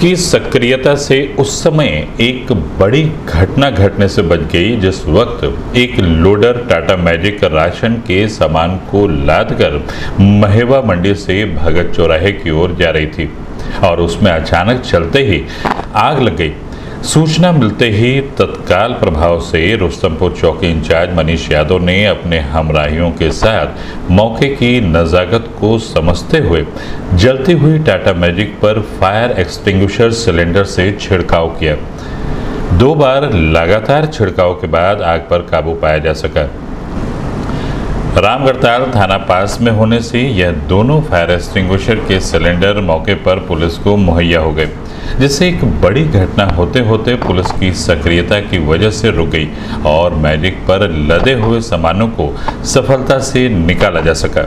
की सक्रियता से उस समय एक बड़ी घटना घटने से बच गई, जिस वक्त एक लोडर टाटा मैजिक राशन के सामान को लादकर महेवा मंडी से भगत चौराहे की ओर जा रही थी और उसमें अचानक चलते ही आग लग गई। सूचना मिलते ही तत्काल प्रभाव से रुस्तमपुर चौकी इंचार्ज मनीष यादव ने अपने हमराहियों के साथ मौके की नज़ाकत को समझते हुए जलती हुई टाटा मैजिक पर फायर एक्सटिंग्विशर सिलेंडर से छिड़काव किया। 2 बार लगातार छिड़काव के बाद आग पर काबू पाया जा सका। रामगढ़ताल थाना पास में होने से यह दोनों फायर एक्सटिंग्विशर के सिलेंडर मौके पर पुलिस को मुहैया हो गए, जिससे एक बड़ी घटना होते होते पुलिस की सक्रियता की वजह से रुक गई और मैजिक पर लदे हुए सामानों को सफलता से निकाला जा सका।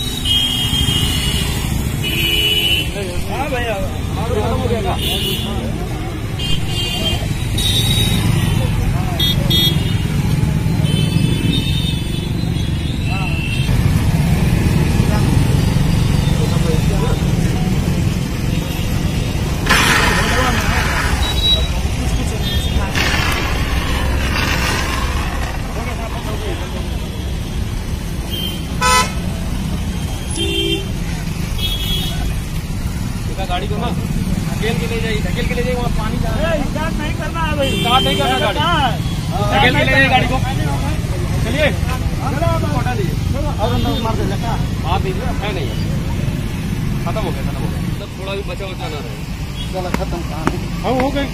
गाड़ी को ना धकेल के ले जाइए वहाँ पानी स्टार्ट नहीं करना है भाई, स्टार्ट नहीं करना गाड़ी, धकेल के ले जाइए गाड़ी को। चलिए मार दीजिए, है नहीं खत्म हो गया, थोड़ा भी बचा ना रहे, खत्म हो गई।